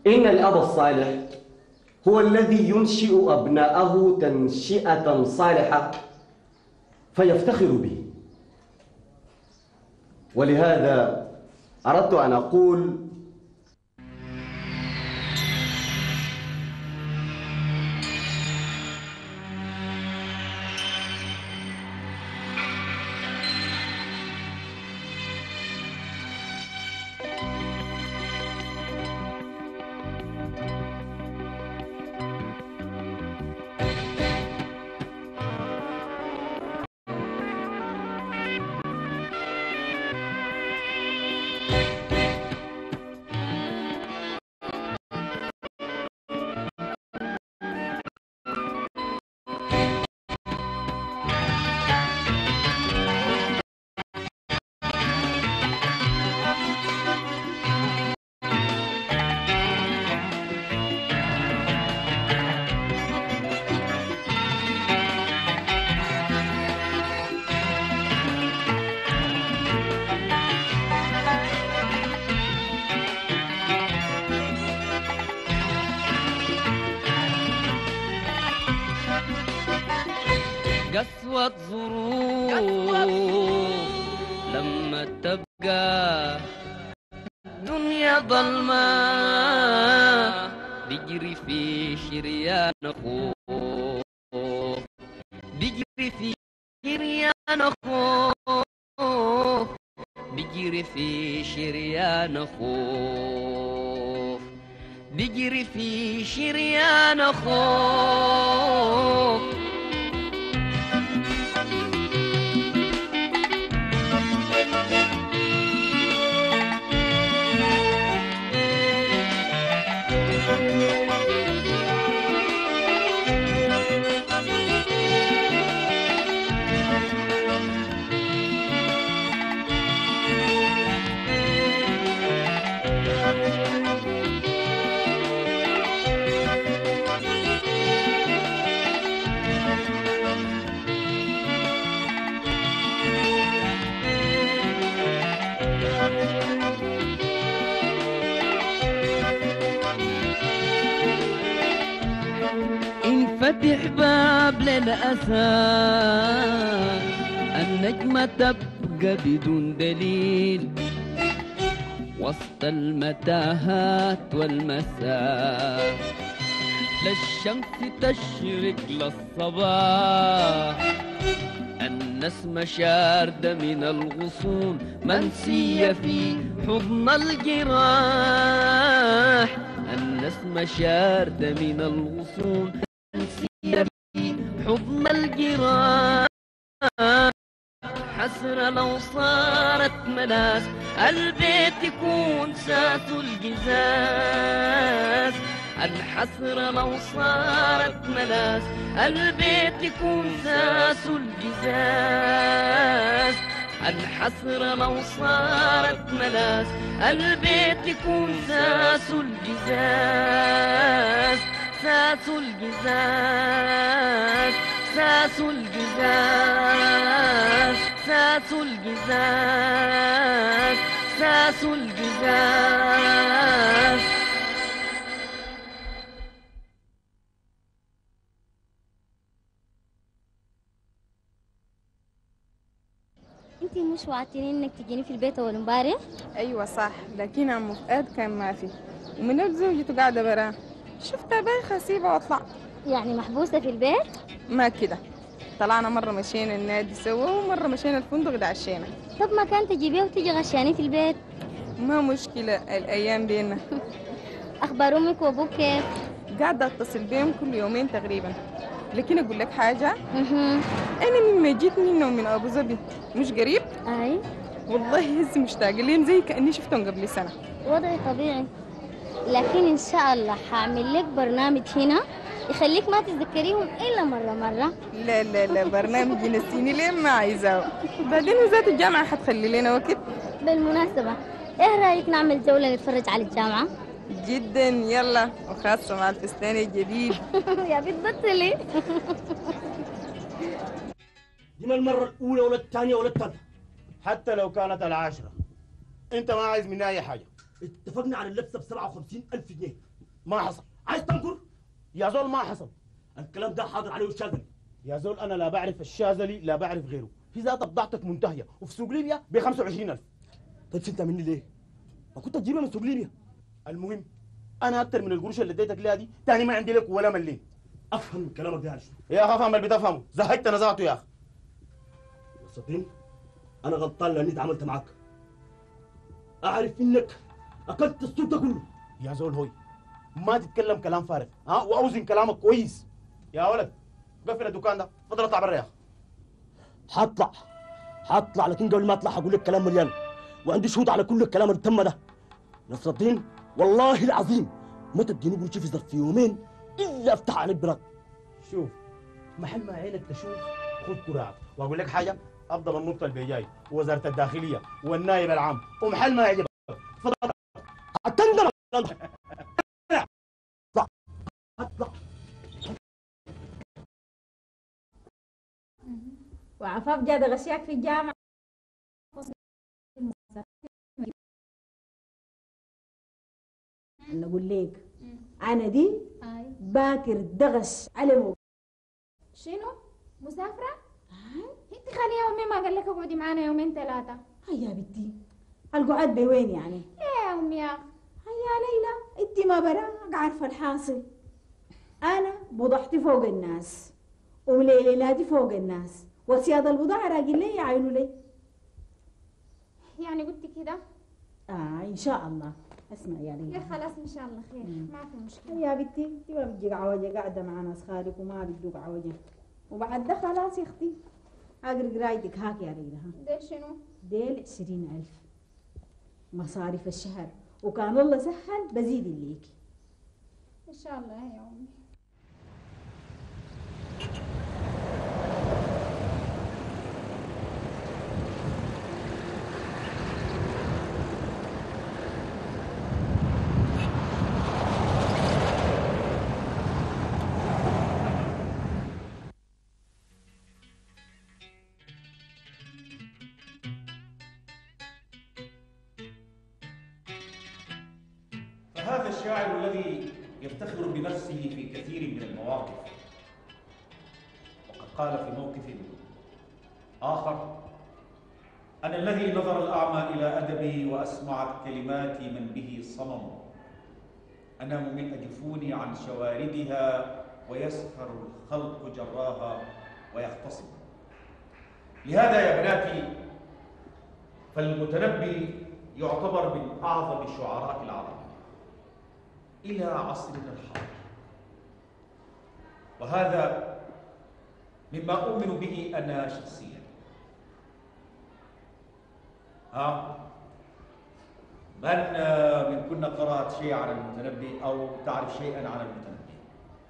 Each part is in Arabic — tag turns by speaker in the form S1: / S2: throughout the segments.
S1: إن الأب الصالح هو الذي ينشئ أبناءه تنشئة صالحة فيفتخر به. ولهذا أردت أن أقول
S2: قسوة ظروف لما تبقى دنيا ظلمة بيجري في شريان خوف، بيجري في شريان خوف، بيجري في شريان خوف، بيجري في شريان خوف. انفتح باب للأسى، النجمة تبقى بدون دليل وسط المتاهات والمساء، للشمس تشرق للصباح، النسمة شاردة من الغصون منسية في حضن الجراح، النسمة شاردة من الغصون منسية في حضن الجراح. حسرة لو صارت ملاس البيت يكون ساس الجزاز، الحسرة لو صارت ملاس البيت يكون ساس الجزاز، الحسرة لو صارت ملاس البيت يكون ساس الجزاز، ساس الجزاز، ساس الجزاز، ساس الجزاز، ساس الجزاز.
S3: انتي مش وعدتيني انك تجيني في البيت اول امبارح؟
S4: ايوه صح، لكن عم فؤاد كان ما في، ومن زوجته قاعده براه، شفتها بايخه اسيبها واطلع.
S3: يعني محبوسة في البيت؟
S4: ما كده، طلعنا مره مشينا النادي سوا ومره مشينا الفندق اتعشينا.
S3: طب ما كان تجيبيه وتيجي غشاني في البيت.
S4: ما مشكله، الايام بينا.
S3: اخبار امك وابوك كيف؟
S4: قاعده اتصل بيهم كل يومين تقريبا. لكن اقول لك حاجه، انا من ما جيت من ابو ظبي مش قريب.
S3: اي
S4: والله هسه مشتاقه لين زي كاني شفتهم قبل سنه.
S3: وضعي طبيعي، لكن ان شاء الله هعمل لك برنامج هنا يخليك ما تتذكريهم الا مره.
S4: لا لا لا، برنامج ينسيني لين ما عايزاه. بعدين وزاره الجامعه حتخلي لنا وقت.
S3: بالمناسبه، ايه رايك نعمل جوله نتفرج على الجامعه؟
S4: جدا، يلا، وخاصه مع الفستان الجديد.
S3: يا بنت بطلي.
S5: دي ما المره الاولى ولا الثانيه ولا الثالثه، حتى لو كانت العاشره. انت ما عايز مني اي حاجه. اتفقنا على اللبسه ب 57,000 جنيه. ما حصل. عايز تنكر؟ يا زول ما حصل. الكلام ده حاضر عليه الشاذلي. يا زول انا لا بعرف الشاذلي لا بعرف غيره. في ذات بضاعتك منتهيه وفي سوق ليبيا ب 25,000. طيب شلتها مني ليه؟ ما كنت تجيبها من سوق ليبيا. المهم انا اكثر من القروش اللي اديتك ليها دي تاني ما عندي لك ولا مليم. افهم كلامك ده على شنو؟ يا اخي افهم اللي بتفهمه، زهقت نزعته يا اخي. يا صديق انا غلطان لاني اتعاملت معك. اعرف انك اكلت السوق ده كله. يا زول هوي ما تتكلم كلام فارغ، ها، واوزن كلامك كويس. يا ولد قفل الدكان ده، اتفضل اطلع برا يا اخي. حطلع لكن قبل ما اطلع هقول لك كلام مليان، وعندي شهود على كل الكلام اللي تم ده. نصر الدين والله العظيم ما تديني قروشي في ظرف يومين الا افتح عليك براك. شوف محل ما عينك تشوف خذ كراعك، واقول لك حاجه، افضل النقطه البيجاي ووزاره الداخليه والنائب العام ومحل ما يعجبك. تفضل هتندم. اطلع.
S6: وعفاف جاد غشياك في الجامعة. أنا أقول لك أنا دي باكر دغش على موت.
S7: شنو؟ مسافرة؟ انت خليها يومين، ما قال لك اقعدي معانا يومين ثلاثة؟
S6: هيا يا بنتي القعاد بوين يعني؟
S7: ليه يا أمي يا
S6: هيا ليلى انت ما براك عارفة الحاصل. أنا بضحتي فوق الناس ومليليناتي فوق الناس وسياد البضاعة راجل لي يعينوا لي.
S7: يعني قلت كده؟
S6: إن شاء الله. اسمع يا ليلى.
S7: خلاص إن شاء الله خير، ما في مشكلة.
S6: يا بنتي انت ما بتجيك عوجة قاعدة مع ناس خالك وما بتجوك عوجة، وبعد ده خلاص يا اختي اقرا قرايتك هاك يا ليلى.
S7: ديل شنو؟
S6: ديل 20,000 مصاريف الشهر، وكان الله سهل بزيد ليكي
S7: إن شاء الله يا أمي.
S8: هذا الشاعر الذي يفتخر بنفسه في كثير من المواقف، وقد قال في موقف آخر: أنا الذي نظر الأعمى إلى أدبي وأسمعت كلماتي من به صمم، أنام من أجفوني عن شواردها ويسهر الخلق جراها ويختصم. لهذا يا بناتي فالمتنبي يعتبر من أعظم شعراء العرب إلى عصرنا الحاضر، وهذا مما أؤمن به أنا شخصيا. من كنا قرأت شيء عن المتنبي أو تعرف شيئا عن المتنبي؟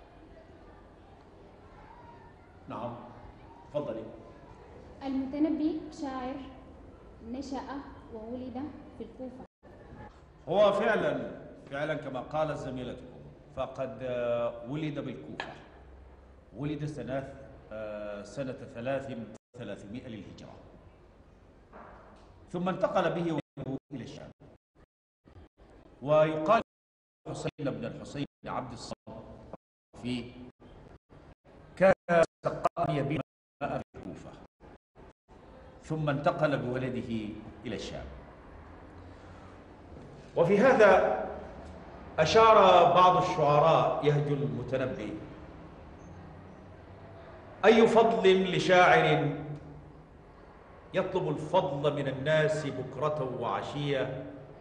S8: نعم تفضلي.
S7: المتنبي شاعر نشأ وولد في الكوفة.
S8: هو فعلا كما قالت زميلتكم فقد ولد بالكوفة، ولد سنة 300 للهجرة، ثم انتقل به إلى الشام. ويقال حسين بن الحسين بن عبد الصمد في كان سقاء يبيع ماء بالكوفة، ثم انتقل بولده إلى الشام. وفي هذا أشار بعض الشعراء يهجو المتنبي: أي فضل لشاعر يطلب الفضل من الناس بكرة وعشية،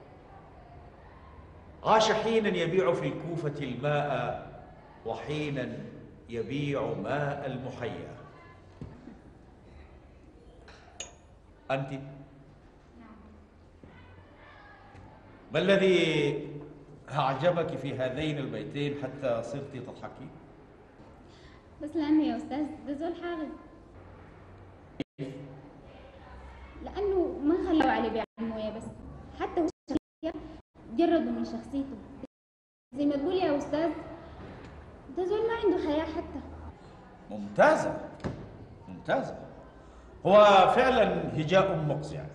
S8: عاش حينا يبيع في الكوفة الماء وحينا يبيع ماء المحيا. أنت ما الذي أعجبك في هذين البيتين حتى صرت تضحكي؟
S7: بس لأنه يا أستاذ ده زول حاغب، لأنه ما خلوا عليه بيع الموية بس، حتى هو الشخصية جردوا من شخصيته. زي ما تقول يا أستاذ ده زول ما عنده حياة حتى.
S8: ممتازة. هو فعلا هجاء مقزع.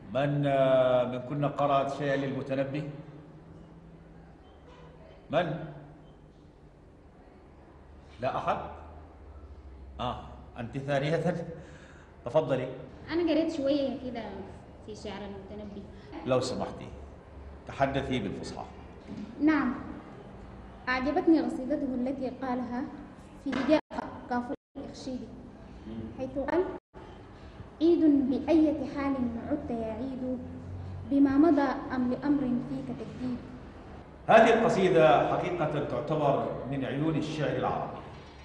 S8: من منكن قرأت شيئا للمتنبي؟ من؟ لا أحد؟ أنت ثانية. تفضلي.
S7: أنا قريت شوية كده في شعر المتنبي.
S8: لو سمحتي تحدثي بالفصحى.
S7: نعم، أعجبتني قصيدته التي قالها في هجاء كافور الإخشيدي، حيث قال: عيد بأية حال عدت يا عيد، بما مضى أم لأمر فيك تجديد.
S8: هذه القصيدة حقيقة تعتبر من عيون الشعر العربي.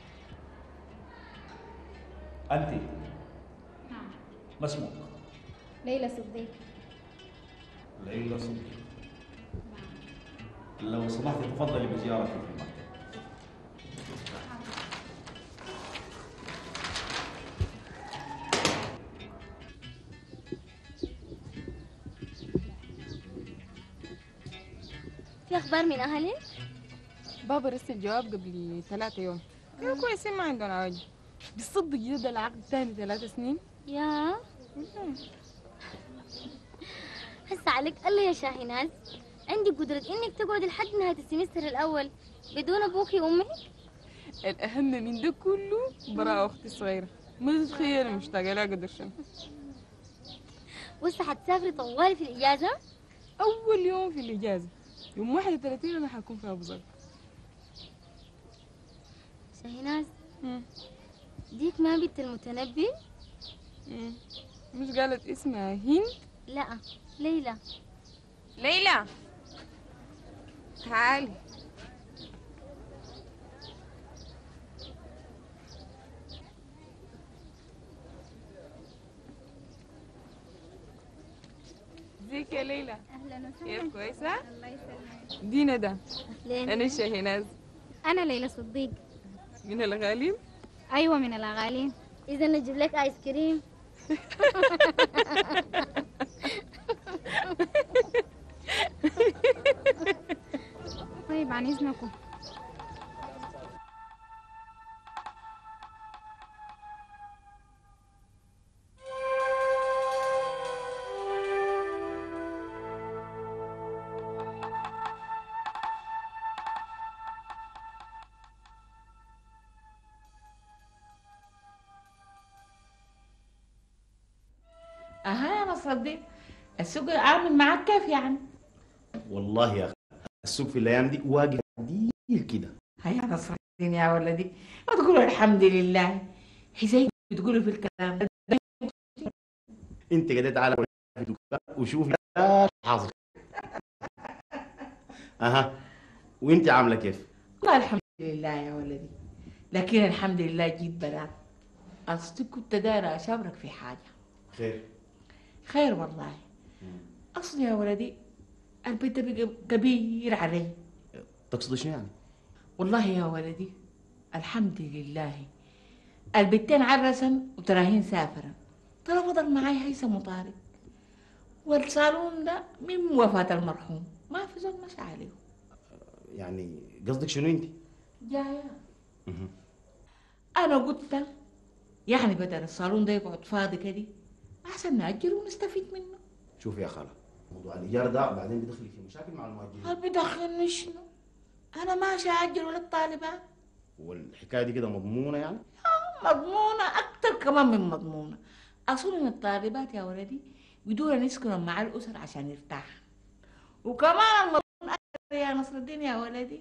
S8: أنت؟
S7: نعم.
S8: ما اسمك؟
S7: ليلى صديق.
S8: ليلى صديق. لو سمحت تفضلي بزيارتي في المكتب.
S3: في أخبار من أهلك؟
S4: بابا رسل جواب قبل 3 يوم، كانوا كويسين ما عندهم عوجة. بالصدق جد العقد تاني 3 سنين.
S3: يا هسه عليك الله يا شاهناز، عندي قدرة إنك تقعد لحد نهاية السمستر الأول بدون أبوكي وأمك.
S4: الأهم من ده كله براءة أختي الصغيرة، ما تتخيلي مشتاقة لها قدر شنو.
S3: وهسه حتسافري طوالي في الإجازة؟
S4: أول يوم في الإجازة يوم 31 أنا حكون في أبو ظبي.
S3: شاهناز، ديك ما بنت المتنبي؟
S4: مش قالت اسمها هند؟
S3: لا، ليلى.
S4: ليلى تعالي. ازيك يا ليلى؟
S7: أهلا وسهلا.
S4: كيف كويسة؟
S7: الله يسلمك.
S4: دي ندى.
S3: لين؟
S4: أنا شاهناز.
S7: أنا ليلى صديق.
S4: من الغالين؟
S7: أيوة من الأغالين.
S3: إذا نجيب لك آيس كريم.
S7: طيب عن إذنكم.
S9: اها يا نصر الدين، السوق عامل معاك كيف يعني؟
S1: والله يا أخي السوق في الأيام دي واقف عديل كده.
S9: هيا نصر الدين يا ولدي، ما تقولوا الحمد لله، هي زي بتقولوا في الكلام ده.
S1: أنت قدرت على في الدكان وشوف لا حاصل. أها، وأنت عاملة كيف؟
S9: والله الحمد لله يا ولدي، لكن الحمد لله جيت بلاك. أصلي كنت دايرة أشاورك في حاجة.
S1: خير.
S9: خير والله. أصلي يا ولدي البيت بقى كبير علي.
S1: تقصد شنو يعني؟
S9: والله يا ولدي الحمد لله البنتين عرسن وتراهين سافرا، ترى فضل معاي هيثم وطارق، والصالون ده من وفاة المرحوم ما في زول مشى عليه.
S1: يعني قصدك شنو انت؟
S9: جاية. أنا قلت يعني بدل الصالون ده يقعد فاضي كده أحسن نأجره ونستفيد منه.
S1: شوف يا خالة، موضوع الإيجار ده بعدين بدخلي في مشاكل مع المؤجرين.
S9: هل بدخلني شنو؟ أنا ماشي أأجر للطالبات.
S1: والحكاية دي كده مضمونة يعني؟
S9: مضمونة أكتر كمان من مضمونة. أصول الطالبات يا ولدي بدون يسكنوا مع الأسر عشان يرتاح. وكمان المضمون أكتر يا نصر الدين يا ولدي،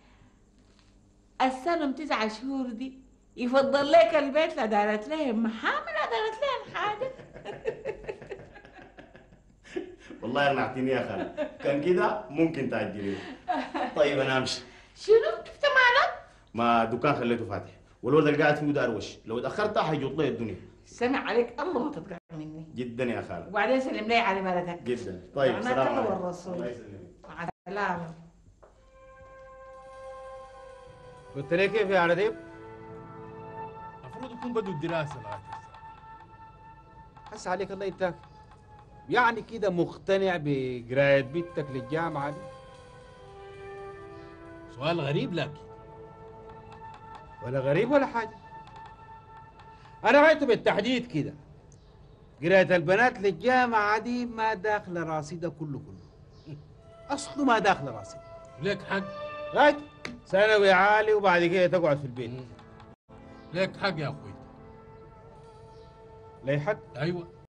S9: السنة 9 شهور دي يفضل لك البيت لا دارت لهم محامل لا دارت لهم حاجة.
S1: والله أقنعتني يا خالة، كان كده ممكن تأجريه. طيب أنا أمشي.
S9: شنو؟ كيف مالك؟
S1: ما دكان خليته فاتح، والولد اللي قاعد فيه ده أروش، لو اتأخرت هيجوط لي الدنيا.
S9: سمع عليك الله ما تتقرب مني.
S1: جدا يا خالة.
S9: وبعدين سلم لي على بلدك.
S1: جدا. طيب سلام عليكم.
S9: والرسول.
S1: الله يسلمك.
S9: مع السلامة.
S10: قلت لي كيف يا رديب؟ المفروض يكون بدوا الدراسة لغاية هسه عليك الله يبتاك. يعني كده مقتنع بقراية بنتك للجامعة دي؟ سؤال غريب لكن. ولا غريب ولا حاجة. أنا رأيته بالتحديد كده. قراية البنات للجامعة دي ما داخلة راسي ده كله أصله ما داخلة راسي.
S11: ليك حق.
S10: غاية ثانوي عالي وبعد كده تقعد في البيت.
S11: ليك حق يا أخوي.
S10: ليه حق؟
S11: أيوه.